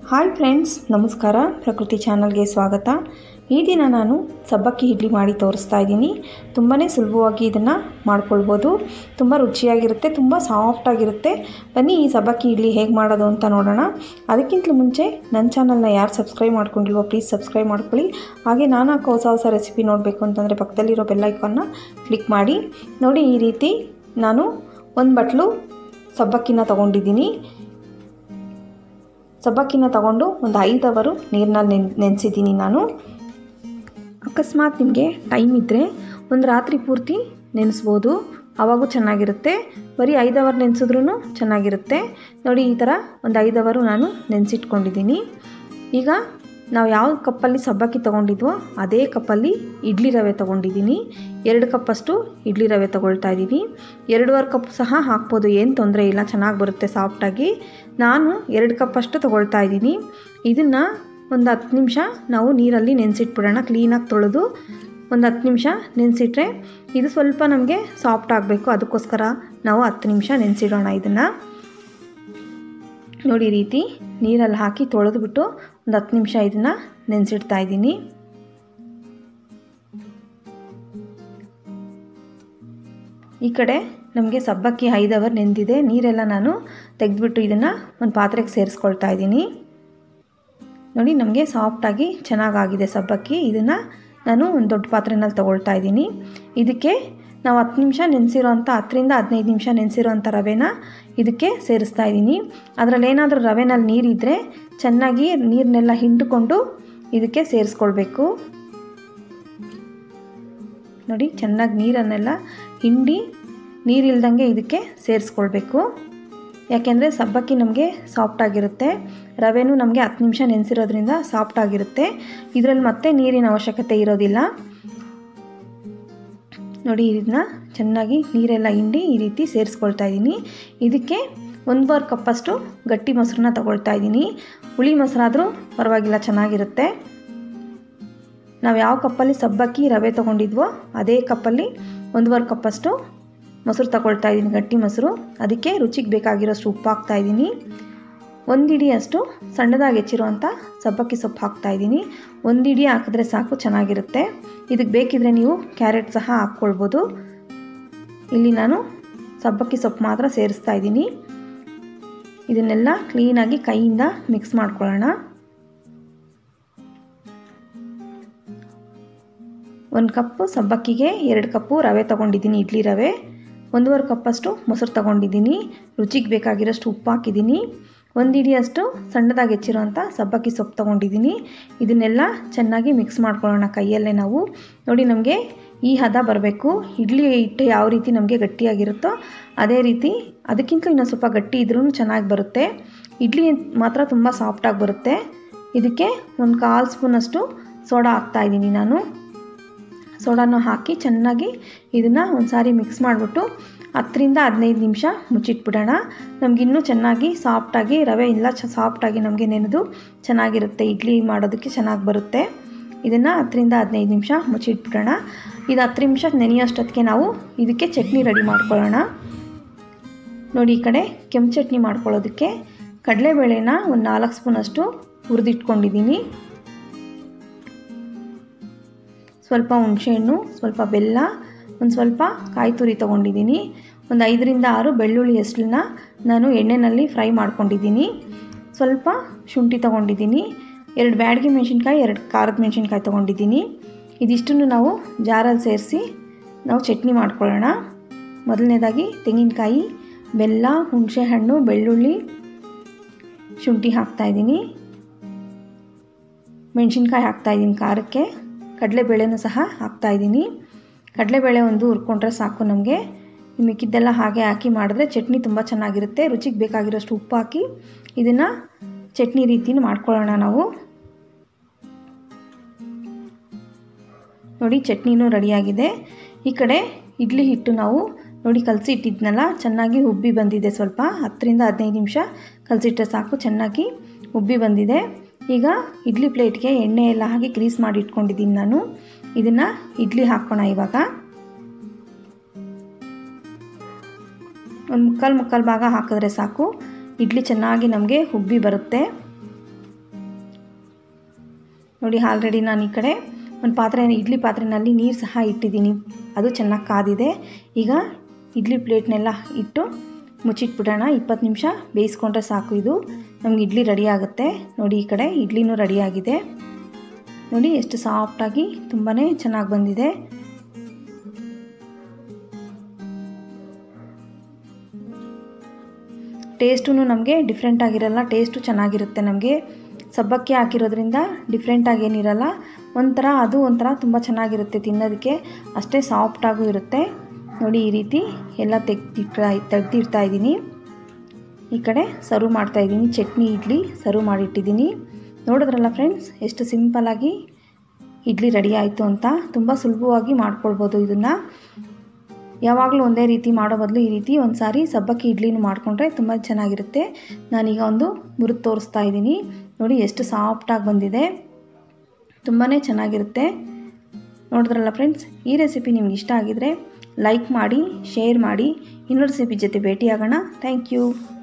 Hi friends, ನಮಸ್ಕಾರ. ಪ್ರಕೃತಿ ಚಾನಲ್ಗೆ ಸ್ವಾಗತ. ಈ ದಿನ ನಾನು ಸಬ್ಬಕ್ಕಿ ಇಡ್ಲಿ ಮಾಡಿ ತೋರಿಸ್ತಾ ಇದ್ದೀನಿ. ತುಂಬಾ ಸುಲಭವಾಗಿ ಇದನ್ನು ಮಾಡ್ಕೊಳ್ಬೋದು. ತುಂಬ ರುಚಿಯಾಗಿರುತ್ತೆ, ತುಂಬ ಸಾಫ್ಟಾಗಿರುತ್ತೆ. ಬನ್ನಿ ಈ ಸಬ್ಬಕ್ಕಿ ಇಡ್ಲಿ ಹೇಗೆ ಮಾಡೋದು ಅಂತ ನೋಡೋಣ. ಅದಕ್ಕಿಂತ ಮುಂಚೆ ನನ್ನ ಚಾನಲ್ನ ಯಾರು ಸಬ್ಸ್ಕ್ರೈಬ್ ಮಾಡ್ಕೊಂಡಿಲ್ವೋ ಪ್ಲೀಸ್ ಸಬ್ಸ್ಕ್ರೈಬ್ ಮಾಡ್ಕೊಳ್ಳಿ. ಹಾಗೆ ನಾನು ಹಾಕೋ ಹೊಸ ರೆಸಿಪಿ ನೋಡಬೇಕು ಅಂತಂದರೆ ಪಕ್ಕದಲ್ಲಿರೋ ಬೆಲ್ ಐಕಾನ್ನ ಕ್ಲಿಕ್ ಮಾಡಿ. ನೋಡಿ, ಈ ರೀತಿ ನಾನು ಒಂದು ಬಟ್ಲು ಸಬ್ಬಕ್ಕಿನ ತೊಗೊಂಡಿದ್ದೀನಿ. ಸಬ್ಬಕ್ಕಿನ ತಗೊಂಡು ಒಂದು 5 ಅವರು ನೀರಿನಲ್ಲಿ ನೆನೆಸಿದ್ದೀನಿ ನಾನು. ಅಕಸ್ಮಾತ್ ನಿಮಗೆ ಟೈಮ್ ಇದ್ದರೆ ಒಂದು ರಾತ್ರಿ ಪೂರ್ತಿ ನೆನೆಸ್ಬೋದು, ಆವಾಗೂ ಚೆನ್ನಾಗಿರುತ್ತೆ. ಬರೀ 5 ಅವರ್ ನೆನೆಸಿದ್ರೂ ಚೆನ್ನಾಗಿರುತ್ತೆ. ನೋಡಿ, ಈ ಥರ ಒಂದು 5 ಅವರು ನಾನು ನೆನೆಸಿಟ್ಕೊಂಡಿದ್ದೀನಿ. ಈಗ ನಾವು ಯಾವ ಕಪ್ಪಲ್ಲಿ ಸಬ್ಬಕ್ಕಿ ತೊಗೊಂಡಿದ್ವೋ ಅದೇ ಕಪ್ಪಲ್ಲಿ ಇಡ್ಲಿ ರವೆ ತೊಗೊಂಡಿದ್ದೀನಿ. 2 ಕಪ್ಪಷ್ಟು ಇಡ್ಲಿ ರವೆ ತೊಗೊಳ್ತಾ ಇದ್ದೀನಿ. 2.5 ಕಪ್ ಸಹ ಹಾಕ್ಬೋದು, ಏನು ತೊಂದರೆ ಇಲ್ಲ, ಚೆನ್ನಾಗಿ ಬರುತ್ತೆ ಸಾಫ್ಟಾಗಿ. ನಾನು 2 ಕಪ್ಪಷ್ಟು ತೊಗೊಳ್ತಾ ಇದ್ದೀನಿ. ಇದನ್ನು ಒಂದು 10 ನಿಮಿಷ ನಾವು ನೀರಲ್ಲಿ ನೆನೆಸಿಟ್ಬಿಡೋಣ. ಕ್ಲೀನಾಗಿ ತೊಳೆದು ಒಂದು 10 ನಿಮಿಷ ನೆನೆಸಿಟ್ರೆ ಇದು ಸ್ವಲ್ಪ ನಮಗೆ ಸಾಫ್ಟ್ ಆಗಬೇಕು. ಅದಕ್ಕೋಸ್ಕರ ನಾವು 10 ನಿಮಿಷ ನೆನೆಸಿಡೋಣ. ಇದನ್ನು ನೋಡಿ, ಈ ರೀತಿ ನೀರಲ್ಲಿ ಹಾಕಿ ತೊಳೆದುಬಿಟ್ಟು ಒಂದು 10 ನಿಮಿಷ ಇದನ್ನು ನೆನೆಸಿಡ್ತಾ ಇದ್ದೀನಿ. ಈ ಕಡೆ ನಮಗೆ ಸಬ್ಬಕ್ಕಿ 5 ಅವರ್ ನೆಂದಿದೆ. ನೀರೆಲ್ಲ ನಾನು ತೆಗೆದುಬಿಟ್ಟು ಇದನ್ನು ಒಂದು ಪಾತ್ರೆಗೆ ಸೇರಿಸ್ಕೊಳ್ತಾ ಇದ್ದೀನಿ. ನೋಡಿ, ನಮಗೆ ಸಾಫ್ಟಾಗಿ ಚೆನ್ನಾಗಾಗಿದೆ ಸಬ್ಬಕ್ಕಿ. ಇದನ್ನು ನಾನು ಒಂದು ದೊಡ್ಡ ಪಾತ್ರೆನಲ್ಲಿ ತೊಗೊಳ್ತಾ ಇದ್ದೀನಿ. ಇದಕ್ಕೆ ನಾವು 10 ನಿಮಿಷ ನೆನೆಸಿರೋಂಥ 10 ರಿಂದ 15 ನಿಮಿಷ ನೆನೆಸಿರೋಂಥ ರವೆನ ಇದಕ್ಕೆ ಸೇರಿಸ್ತಾ ಇದ್ದೀನಿ. ಅದರಲ್ಲಿ ಏನಾದರೂ ರವೆನಲ್ಲಿ ನೀರಿದ್ದರೆ ಚೆನ್ನಾಗಿ ನೀರನ್ನೆಲ್ಲ ಹಿಂಡಿಕೊಂಡು ಇದಕ್ಕೆ ಸೇರಿಸ್ಕೊಳ್ಬೇಕು. ನೋಡಿ, ಚೆನ್ನಾಗಿ ನೀರನ್ನೆಲ್ಲ ಹಿಂಡಿ ನೀರಿಲ್ದಂಗೆ ಇದಕ್ಕೆ ಸೇರಿಸ್ಕೊಳ್ಬೇಕು. ಯಾಕೆಂದರೆ ಸಬ್ಬಕ್ಕಿ ನಮಗೆ ಸಾಫ್ಟಾಗಿರುತ್ತೆ, ರವೆನೂ ನಮಗೆ 10 ನಿಮಿಷ ನೆನೆಸಿರೋದ್ರಿಂದ ಸಾಫ್ಟಾಗಿರುತ್ತೆ. ಇದರಲ್ಲಿ ಮತ್ತೆ ನೀರಿನ ಅವಶ್ಯಕತೆ ಇರೋದಿಲ್ಲ. ನೋಡಿ, ಇದನ್ನ ಚೆನ್ನಾಗಿ ನೀರೆಲ್ಲ ಹಿಂಡಿ ಈ ರೀತಿ ಸೇರಿಸ್ಕೊಳ್ತಾ ಇದ್ದೀನಿ. ಇದಕ್ಕೆ 1.5 ಕಪ್ಪಷ್ಟು ಗಟ್ಟಿ ಮೊಸರನ್ನ ತಗೊಳ್ತಾ ಇದ್ದೀನಿ. ಹುಳಿ ಮೊಸರಾದರೂ ಪರವಾಗಿಲ್ಲ, ಚೆನ್ನಾಗಿರುತ್ತೆ. ನಾವು ಯಾವ ಕಪ್ಪಲ್ಲಿ ಸಬ್ಬಕ್ಕಿ ರವೆ ತೊಗೊಂಡಿದ್ವೋ ಅದೇ ಕಪ್ಪಲ್ಲಿ 1.5 ಕಪ್ಪಷ್ಟು ಮೊಸರು ತಗೊಳ್ತಾ ಇದ್ದೀನಿ, ಗಟ್ಟಿ ಮೊಸರು. ಅದಕ್ಕೆ ರುಚಿಗೆ ಬೇಕಾಗಿರೋಷ್ಟು ಉಪ್ಪು ಹಾಕ್ತಾ ಇದ್ದೀನಿ. 1 ಹಿಡಿಯಷ್ಟು ಸಣ್ಣದಾಗಿ ಹೆಚ್ಚಿರುವಂಥ ಸಬ್ಬಕ್ಕಿ ಸೊಪ್ಪು ಹಾಕ್ತಾ ಇದ್ದೀನಿ. 1 ಹಿಡಿ ಹಾಕಿದ್ರೆ ಸಾಕು, ಚೆನ್ನಾಗಿರುತ್ತೆ. ಇದಕ್ಕೆ ಬೇಕಿದ್ರೆ ನೀವು ಕ್ಯಾರೆಟ್ ಸಹ ಹಾಕ್ಕೊಳ್ಬೋದು. ಇಲ್ಲಿ ನಾನು ಸಬ್ಬಕ್ಕಿ ಸೊಪ್ಪು ಮಾತ್ರ ಸೇರಿಸ್ತಾ ಇದ್ದೀನಿ. ಇದನ್ನೆಲ್ಲ ಕ್ಲೀನಾಗಿ ಕೈಯಿಂದ ಮಿಕ್ಸ್ ಮಾಡ್ಕೊಳ್ಳೋಣ. 1 ಕಪ್ಪು ಸಬ್ಬಕ್ಕಿಗೆ 2 ಕಪ್ಪು ರವೆ ತೊಗೊಂಡಿದ್ದೀನಿ, ಇಡ್ಲಿ ರವೆ. 1.5 ಕಪ್ಪಷ್ಟು ಮೊಸರು ತೊಗೊಂಡಿದ್ದೀನಿ. ರುಚಿಗೆ ಬೇಕಾಗಿರೋಷ್ಟು ಉಪ್ಪು ಹಾಕಿದ್ದೀನಿ. 1 ಹಿಡಿಯಷ್ಟು ಸಣ್ಣದಾಗಿ ಹೆಚ್ಚಿರೋಂಥ ಸಬ್ಬಕ್ಕಿ ಸೊಪ್ಪು ತೊಗೊಂಡಿದ್ದೀನಿ. ಇದನ್ನೆಲ್ಲ ಚೆನ್ನಾಗಿ ಮಿಕ್ಸ್ ಮಾಡ್ಕೊಳ್ಳೋಣ ಕೈಯಲ್ಲೇ ನಾವು. ನೋಡಿ, ನಮಗೆ ಈ ಹದ ಬರಬೇಕು. ಇಡ್ಲಿ ಹಿಟ್ಟು ಯಾವ ರೀತಿ ನಮಗೆ ಗಟ್ಟಿಯಾಗಿರುತ್ತೋ ಅದೇ ರೀತಿ, ಅದಕ್ಕಿಂತ ಇನ್ನೊಂದು ಸ್ವಲ್ಪ ಗಟ್ಟಿ ಇದ್ರೂ ಚೆನ್ನಾಗಿ ಬರುತ್ತೆ. ಇಡ್ಲಿ ಮಾತ್ರ ತುಂಬ ಸಾಫ್ಟಾಗಿ ಬರುತ್ತೆ. ಇದಕ್ಕೆ 1/4 ಸ್ಪೂನಷ್ಟು ಸೋಡಾ ಹಾಕ್ತಾಯಿದ್ದೀನಿ ನಾನು. ಸೋಡಾನ ಹಾಕಿ ಚೆನ್ನಾಗಿ ಇದನ್ನು ಒಂದು ಸಾರಿ ಮಿಕ್ಸ್ ಮಾಡಿಬಿಟ್ಟು 10 ರಿಂದ 15 ನಿಮಿಷ ಮುಚ್ಚಿಟ್ಬಿಡೋಣ. ನಮಗಿನ್ನೂ ಚೆನ್ನಾಗಿ ಸಾಫ್ಟಾಗಿ ರವೆ ಎಲ್ಲ ಸಾಫ್ಟಾಗಿ ನಮಗೆ ನೆನೆದು ಚೆನ್ನಾಗಿರುತ್ತೆ. ಇಡ್ಲಿ ಮಾಡೋದಕ್ಕೆ ಚೆನ್ನಾಗಿ ಬರುತ್ತೆ. ಇದನ್ನು 10 ರಿಂದ 15 ನಿಮಿಷ ಮುಚ್ಚಿಟ್ಬಿಡೋಣ. ಇದು 10 ನಿಮಿಷ ನೆನೆಯೋಷ್ಟೊತ್ತಿಗೆ ನಾವು ಇದಕ್ಕೆ ಚಟ್ನಿ ರೆಡಿ ಮಾಡ್ಕೊಳ್ಳೋಣ. ನೋಡಿ, ಈ ಕಡೆ ಕೆಂಪು ಚಟ್ನಿ ಮಾಡ್ಕೊಳ್ಳೋದಕ್ಕೆ ಕಡಲೆಬೇಳೆನ ಒಂದು 4 ಸ್ಪೂನಷ್ಟು ಹುರಿದಿಟ್ಕೊಂಡಿದ್ದೀನಿ. ಸ್ವಲ್ಪ ಹುಣಸೆಹಣ್ಣು, ಸ್ವಲ್ಪ ಬೆಲ್ಲ, ಒಂದು ಸ್ವಲ್ಪ ಕಾಯಿ ತುರಿ ತೊಗೊಂಡಿದ್ದೀನಿ. ಒಂದು 5 ರಿಂದ 6 ಬೆಳ್ಳುಳ್ಳಿ ಹೆಸಳನ್ನ ನಾನು ಎಣ್ಣೆಯಲ್ಲಿ ಫ್ರೈ ಮಾಡ್ಕೊಂಡಿದ್ದೀನಿ. ಸ್ವಲ್ಪ ಶುಂಠಿ ತೊಗೊಂಡಿದ್ದೀನಿ. 2 ಬ್ಯಾಡಗಿ ಮೆಣಸಿನ್ಕಾಯಿ, 2 ಖಾರದ ಮೆಣಸಿನ್ಕಾಯಿ ತೊಗೊಂಡಿದ್ದೀನಿ. ಇದಿಷ್ಟನ್ನು ನಾವು ಜಾರಲ್ಲಿ ಸೇರಿಸಿ ನಾವು ಚಟ್ನಿ ಮಾಡ್ಕೊಳ್ಳೋಣ. ಮೊದಲನೇದಾಗಿ ತೆಂಗಿನಕಾಯಿ, ಬೆಲ್ಲ, ಹುಣಸೆಹಣ್ಣು, ಬೆಳ್ಳುಳ್ಳಿ, ಶುಂಠಿ ಹಾಕ್ತಾಯಿದ್ದೀನಿ. ಮೆಣಸಿನ್ಕಾಯಿ ಹಾಕ್ತಾಯಿದ್ದೀನಿ ಖಾರಕ್ಕೆ. ಕಡಲೆಬೇಳೆನೂ ಸಹ ಹಾಕ್ತಾಯಿದ್ದೀನಿ. ಕಡಲೆಬೇಳೆ ಒಂದು ಹುರ್ಕೊಂಡ್ರೆ ಸಾಕು ನಮಗೆ. ಮಿಕ್ಕಿದ್ದೆಲ್ಲ ಹಾಗೆ ಹಾಕಿ ಮಾಡಿದ್ರೆ ಚಟ್ನಿ ತುಂಬ ಚೆನ್ನಾಗಿರುತ್ತೆ. ರುಚಿಗೆ ಬೇಕಾಗಿರೋಷ್ಟು ಉಪ್ಪು ಹಾಕಿ ಇದನ್ನು ಚಟ್ನಿ ರೀತಿನ ಮಾಡ್ಕೊಳ್ಳೋಣ ನಾವು. ನೋಡಿ, ಚಟ್ನಿನೂ ರೆಡಿಯಾಗಿದೆ. ಈ ಕಡೆ ಇಡ್ಲಿ ಹಿಟ್ಟು ನಾವು ನೋಡಿ ಕಲಸಿ ಇಟ್ಟಿದ್ನಲ್ಲ, ಚೆನ್ನಾಗಿ ಉಬ್ಬಿ ಬಂದಿದೆ. ಸ್ವಲ್ಪ 10 ರಿಂದ 15 ನಿಮಿಷ ಕಲಸಿಟ್ರೆ ಸಾಕು, ಚೆನ್ನಾಗಿ ಉಬ್ಬಿ ಬಂದಿದೆ. ಈಗ ಇಡ್ಲಿ ಪ್ಲೇಟ್ಗೆ ಎಣ್ಣೆ ಎಲ್ಲ ಹಾಕಿ ಗ್ರೀಸ್ ಮಾಡಿ ಇಟ್ಕೊಂಡಿದ್ದೀನಿ ನಾನು. ಇದನ್ನು ಇಡ್ಲಿ ಹಾಕೋಣ. ಇವಾಗ ಒಂದು ಮುಕ್ಕಾಲು ಭಾಗ ಹಾಕಿದ್ರೆ ಸಾಕು. ಇಡ್ಲಿ ಚೆನ್ನಾಗಿ ನಮಗೆ ಉಬ್ಬಿ ಬರುತ್ತೆ. ನೋಡಿ ಆಲ್ರೆಡಿ ನಾನು ಈ ಕಡೆ ಒಂದು ಇಡ್ಲಿ ಪಾತ್ರೆಯಲ್ಲಿ ನೀರು ಸಹ ಇಟ್ಟಿದ್ದೀನಿ, ಅದು ಚೆನ್ನಾಗಿ ಕಾದಿದೆ. ಈಗ ಇಡ್ಲಿ ಪ್ಲೇಟ್ನೆಲ್ಲ ಇಟ್ಟು ಮುಚ್ಚಿಟ್ಬಿಡೋಣ. 20 ನಿಮಿಷ ಬೇಯಿಸ್ಕೊಂಡ್ರೆ ಸಾಕು, ಇದು ನಮ್ಗೆ ಇಡ್ಲಿ ರೆಡಿ ಆಗುತ್ತೆ. ನೋಡಿ ಈ ಕಡೆ ಇಡ್ಲಿನೂ ರೆಡಿಯಾಗಿದೆ. ನೋಡಿ ಎಷ್ಟು ಸಾಫ್ಟಾಗಿ ತುಂಬಾ ಚೆನ್ನಾಗಿ ಬಂದಿದೆ. ಟೇಸ್ಟೂ ನಮಗೆ ಡಿಫ್ರೆಂಟ್ ಆಗಿರಲ್ಲ, ಟೇಸ್ಟು ಚೆನ್ನಾಗಿರುತ್ತೆ. ನಮಗೆ ಸಬ್ಬಕ್ಕಿ ಹಾಕಿರೋದ್ರಿಂದ ಡಿಫ್ರೆಂಟಾಗಿ ಏನಿರಲ್ಲ, ಒಂಥರ ತುಂಬ ಚೆನ್ನಾಗಿರುತ್ತೆ ತಿನ್ನೋದಕ್ಕೆ, ಅಷ್ಟೇ ಸಾಫ್ಟಾಗೂ ಇರುತ್ತೆ. ನೋಡಿ ಈ ರೀತಿ ಎಲ್ಲ ತೆಗ್ದಿಡ್ತಾ ಇದ್ದೀನಿ. ಈ ಕಡೆ ಸರ್ವ್ ಮಾಡ್ತಾಯಿದ್ದೀನಿ, ಚಟ್ನಿ ಇಡ್ಲಿ ಸರ್ವ್ ಮಾಡಿಟ್ಟಿದ್ದೀನಿ. ನೋಡಿದ್ರಲ್ಲ ಫ್ರೆಂಡ್ಸ್, ಎಷ್ಟು ಸಿಂಪಲ್ಲಾಗಿ ಇಡ್ಲಿ ರೆಡಿ ಆಯಿತು ಅಂತ. ತುಂಬ ಸುಲಭವಾಗಿ ಮಾಡ್ಕೊಳ್ಬೋದು ಇದನ್ನು. ಯಾವಾಗಲೂ ಒಂದೇ ರೀತಿ ಮಾಡೋ ಬದಲು ಈ ರೀತಿ ಒಂದು ಸಾರಿ ಸಬ್ಬಕ್ಕಿ ಇಡ್ಲಿನೂ ಮಾಡಿಕೊಂಡ್ರೆ ತುಂಬ ಚೆನ್ನಾಗಿರುತ್ತೆ. ನಾನೀಗ ಒಂದು ಮುರಿದು ತೋರಿಸ್ತಾ ಇದ್ದೀನಿ. ನೋಡಿ ಎಷ್ಟು ಸಾಫ್ಟಾಗಿ ಬಂದಿದೆ, ತುಂಬಾ ಚೆನ್ನಾಗಿರುತ್ತೆ. ನೋಡಿದ್ರಲ್ಲ ಫ್ರೆಂಡ್ಸ್, ಈ ರೆಸಿಪಿ ನಿಮ್ಗೆ ಇಷ್ಟ ಆಗಿದರೆ ಲೈಕ್ ಮಾಡಿ, ಶೇರ್ ಮಾಡಿ. ಇನ್ನೊಂದು ರೆಸಿಪಿ ಜೊತೆ ಭೇಟಿಯಾಗೋಣ. Thank you.